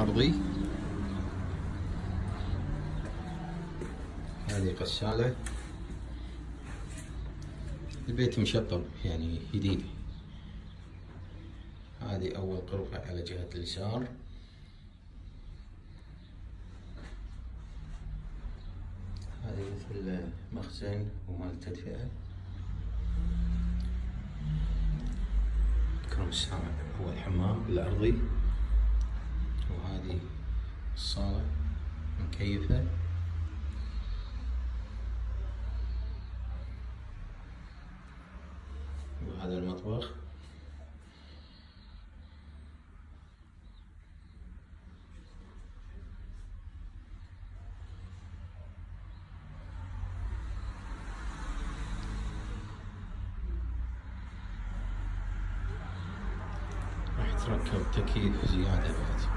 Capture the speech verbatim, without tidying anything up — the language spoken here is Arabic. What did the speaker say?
الأرضي. هذه غسالة، البيت مشطب يعني جديد. هذه أول غرفة على جهة اليسار. هذه مثل مخزن ومال التدفئة. الكرم السابع هو الحمام الأرضي، وهذه الصالة مكيفة. وهذا المطبخ. راح تركب تكييف زيادة بعد.